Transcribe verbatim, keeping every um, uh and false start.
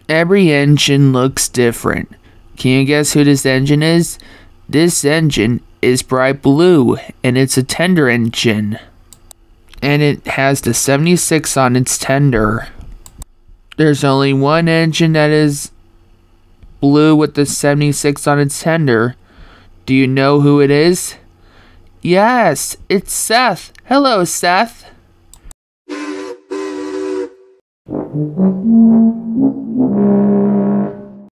Every engine looks different. Can you guess who this engine is? This engine is bright blue, and it's a tender engine. And it has the seventy-six on its tender. There's only one engine that is blue with the seventy-six on its tender. Do you know who it is? Yes, it's Seth. Hello, Seth.